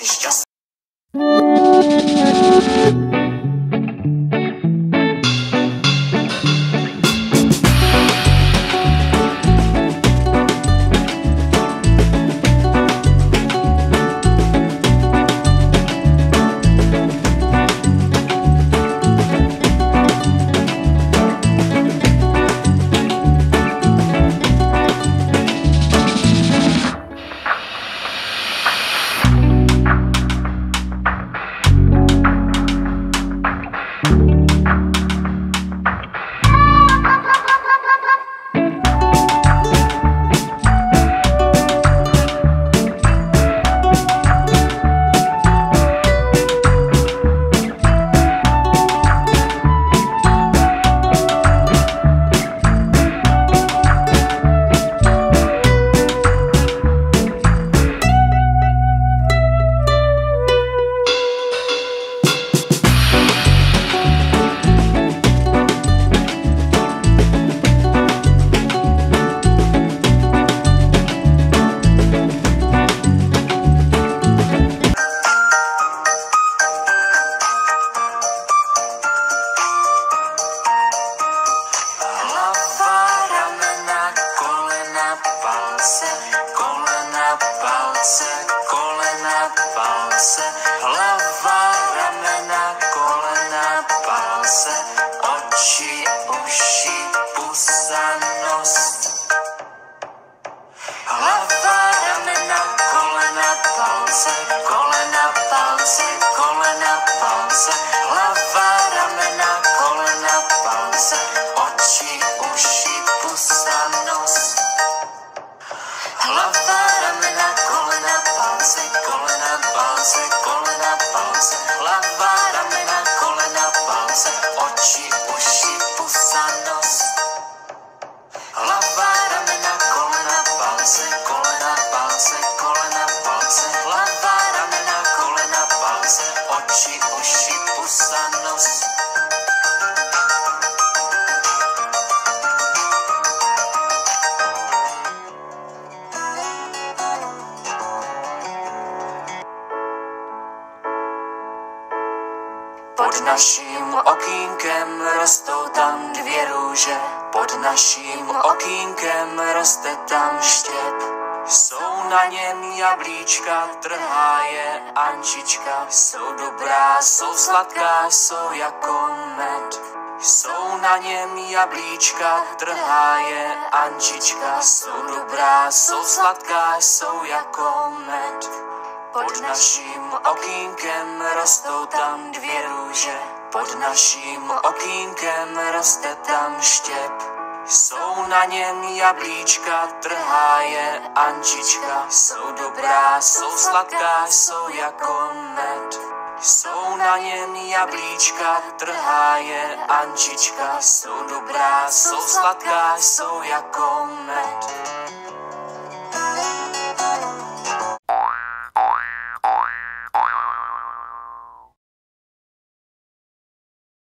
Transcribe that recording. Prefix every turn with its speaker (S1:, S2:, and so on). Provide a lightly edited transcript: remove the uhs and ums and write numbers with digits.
S1: Šťastný. Hlava, ramena, kolena, palce, oči, uši, pusa, nos. Hlava, ramena, kolena, palce, kolena, palce, kolena, palce. Hlava, ramena, kolena, palce, oči, uši, pusa, nos. Hlava, ramena, kolena, palce, kolena, palce, kolena, palce. Hlava, ramena, kolena, palce, oči, uši, pusa, nos. Hlava, ramena, kolena, palce, kolena, palce, kolena, palce. Hlava, ramena, kolena, palce, oči, uši, pusa, nos. Pod naším okýnkem rostou tam dvě růže, pod naším okýnkem roste tam štěp. Jsou na něm jablíčka, trhá je Ančička. Jsou dobrá, jsou sladká, jsou jako med. Jsou na něm jablíčka, trhá je Ančička. Jsou dobrá, jsou sladká, jsou jako med. Pod naším okýnkem rostou tam dvě růže, pod naším okýnkem roste tam štěp. Jsou na něm jablíčka, trhá je Ančička. Jsou dobrá, jsou sladká, jsou jako med. Jsou na něm jablíčka, trhá je Ančička. Jsou dobrá, jsou sladká, jsou jako med.